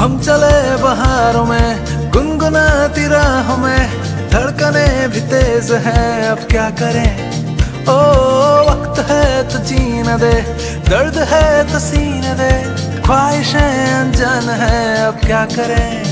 हम चले बहारों में गुनगुनाती राहों में, धड़कने भी तेज हैं अब क्या करें। ओ वक्त है तो जीने दे, दर्द है तो सीने दे, ख्वाहिशें अनजान है अब क्या करें।